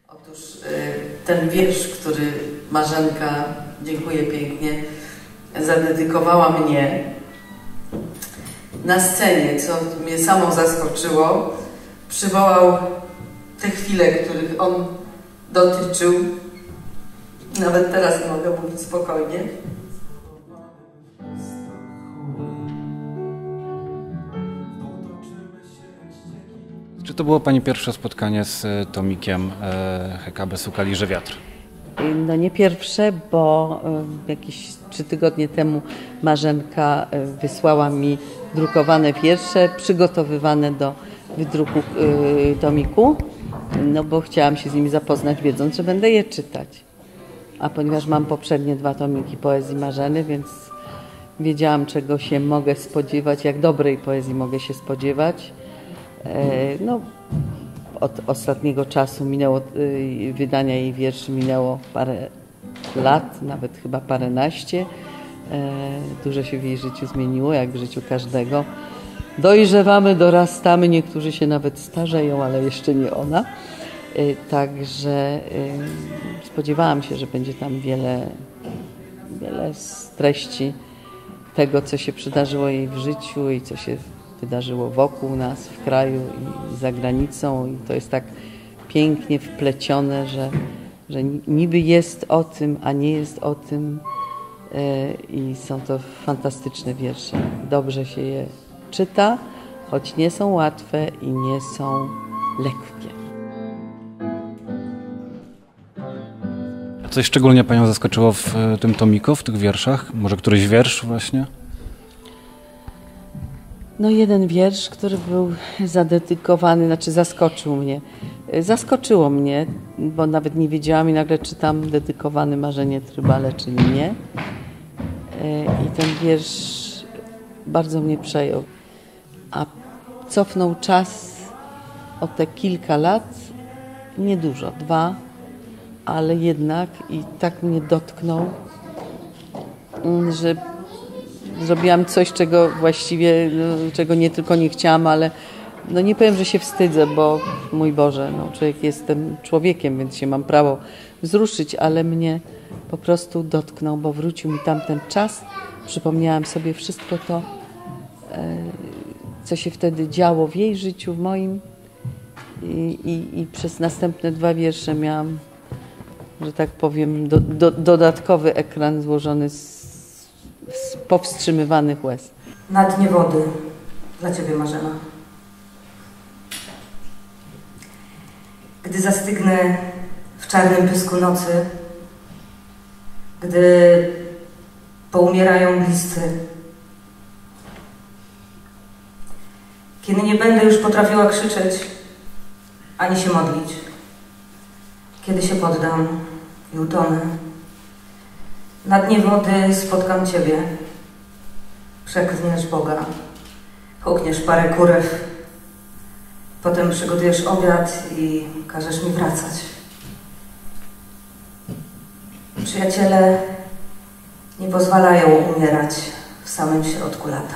Otóż ten wiersz, który Marzenka, dziękuję pięknie, zadedykowała mnie na scenie, co mnie samą zaskoczyło, przywołał te chwile, których on dotyczył. Nawet teraz nie mogę mówić spokojnie. Czy to było Pani pierwsze spotkanie z tomikiem Hekabę Sukaliże Wiatr? No nie pierwsze, bo jakieś 3 tygodnie temu Marzenka wysłała mi drukowane wiersze przygotowywane do wydruku tomiku, no bo chciałam się z nimi zapoznać, wiedząc, że będę je czytać. A ponieważ mam poprzednie 2 tomiki poezji Marzeny, więc wiedziałam, czego się mogę spodziewać, jak dobrej poezji mogę się spodziewać. No, od ostatniego czasu minęło, wydania jej wierszy minęło parę lat, nawet chyba paręnaście. Dużo się w jej życiu zmieniło, jak w życiu każdego. Dojrzewamy, dorastamy, niektórzy się nawet starzeją, ale jeszcze nie ona. Także spodziewałam się, że będzie tam wiele z treści tego, co się przydarzyło jej w życiu i co się wydarzyło wokół nas, w kraju i za granicą. I to jest tak pięknie wplecione, że niby jest o tym, a nie jest o tym. I są to fantastyczne wiersze. Dobrze się je czyta, choć nie są łatwe i nie są lekkie. A coś szczególnie Panią zaskoczyło w tym tomiku, w tych wierszach? Może któryś wiersz właśnie? No jeden wiersz, który był zadedykowany, znaczy zaskoczył mnie. Zaskoczyło mnie, bo nawet nie wiedziałam i nagle czytam dedykowany Marzenie Trybale, czyli mnie. I ten wiersz bardzo mnie przejął. A cofnął czas o te kilka lat, niedużo, 2, ale jednak i tak mnie dotknął, że zrobiłam coś, czego właściwie, czego nie tylko nie chciałam, ale no nie powiem, że się wstydzę, bo mój Boże, no człowiek jestem człowiekiem, więc się mam prawo wzruszyć, ale mnie po prostu dotknął, bo wrócił mi tamten czas. Przypomniałam sobie wszystko to, co się wtedy działo w jej życiu, w moim i przez następne 2 wiersze miałam, że tak powiem, dodatkowy ekran złożony z powstrzymywanych łez. Na dnie wody dla Ciebie, Marzena. Gdy zastygnę w czarnym pysku nocy, gdy poumierają bliscy, kiedy nie będę już potrafiła krzyczeć, ani się modlić, kiedy się poddam i utonę, na dnie wody spotkam Ciebie, przeklniesz Boga, hukniesz parę kurew, potem przygotujesz obiad i każesz mi wracać. Przyjaciele nie pozwalają umierać w samym środku lata.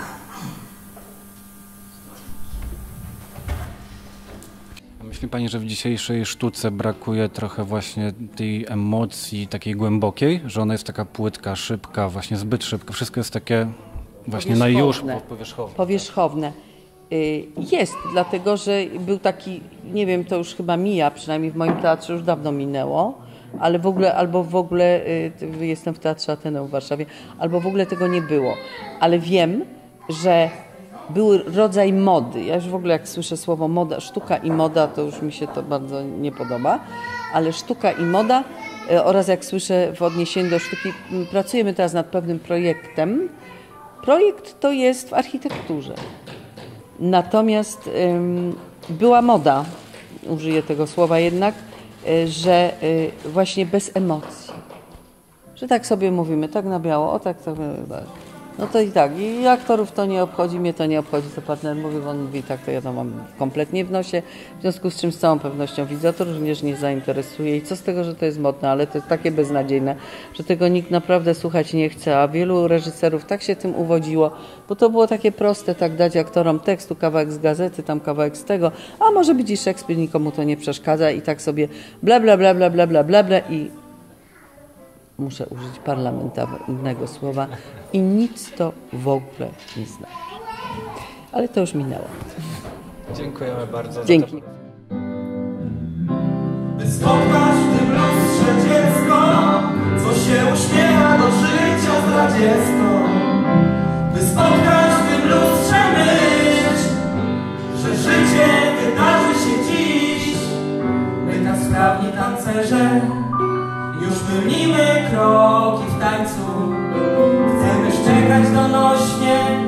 Myśli Pani, że w dzisiejszej sztuce brakuje trochę właśnie tej emocji takiej głębokiej, że ona jest taka płytka, szybka, właśnie zbyt szybka, wszystko jest takie właśnie na już powierzchowne. Jest, dlatego że był taki, nie wiem, to już chyba mija, przynajmniej w moim teatrze już dawno minęło, ale w ogóle, albo w ogóle, jestem w Teatrze Ateneum w Warszawie, albo w ogóle tego nie było. Ale wiem, że był rodzaj mody. Ja już w ogóle jak słyszę słowo moda, sztuka i moda, to już mi się to bardzo nie podoba, ale sztuka i moda oraz jak słyszę w odniesieniu do sztuki, pracujemy teraz nad pewnym projektem. Projekt to jest w architekturze. Natomiast była moda, użyję tego słowa jednak, że właśnie bez emocji. Że tak sobie mówimy, tak na biało, o tak, tak. No to i tak, i aktorów to nie obchodzi, mnie to nie obchodzi, co partner mówi, bo on mówi tak, to ja to mam kompletnie w nosie, w związku z czym z całą pewnością widza to również nie zainteresuje i co z tego, że to jest modne, ale to jest takie beznadziejne, że tego nikt naprawdę słuchać nie chce, a wielu reżyserów tak się tym uwodziło, bo to było takie proste, tak dać aktorom tekstu, kawałek z gazety, tam kawałek z tego, a może być i Szekspir, nikomu to nie przeszkadza i tak sobie bla bla bla bla bla bla bla, bla i muszę użyć parlamentarnego słowa i nic to w ogóle nie znaczy. Ale to już minęło. Dziękujemy bardzo. Dzięki. By spotkać w tym lustrze dziecko, co się uśmiecha do życia zdradziecko. By spotkać w tym lustrze myśl, że życie wydarzy się dziś. My tak sprawni tancerze już mylimy kroki w tańcu. Chcemy szczekać donośnie